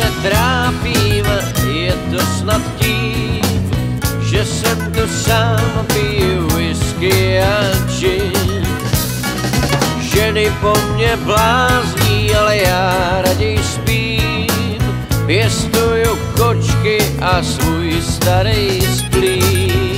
se trápím, je to snad tím, že jsem tu sám, piju whisky a gin. Ženy po mně blázní, ale já raději spím, pěstuju kočky a svůj starý splín.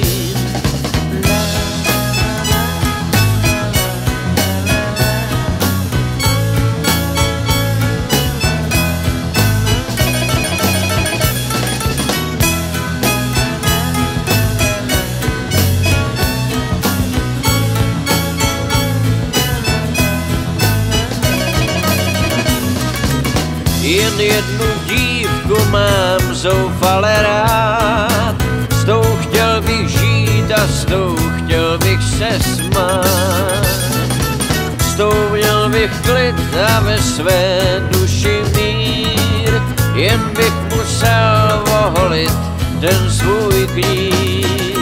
Jen jednu dívku mám zoufale rád, s tou chtěl bych žít a s tou chtěl bych se smát. S tou měl bych klid a ve své duši mír, jen bych musel oholit ten svůj knír.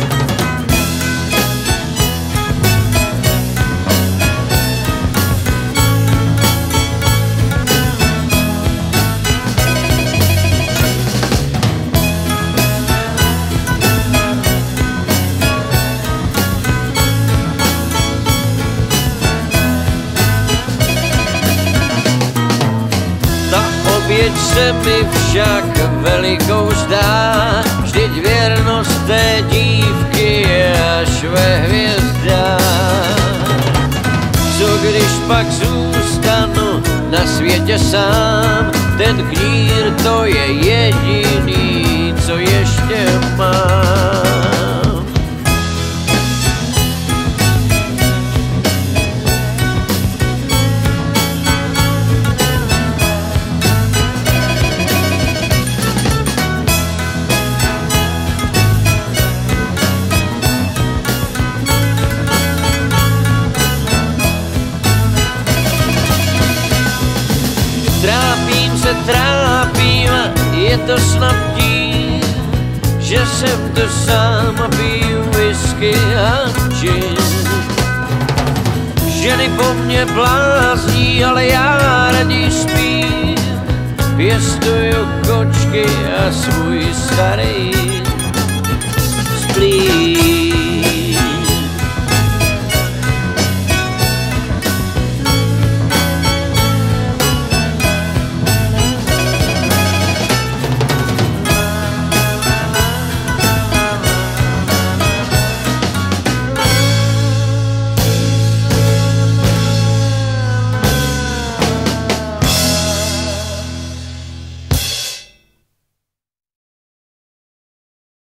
Oběť se mi však velikou zdá, vždyť věrnost té dívky je až ve hvězdách. Co když pak zůstanu na světě sám, ten knír to je jediný, co ještě mám. Trápím, je to snad tím, že jsem tu sám a piju whisky a gin. Ženy po mně blázní, ale já raději spím, pěstuju kočky a svůj starý splín.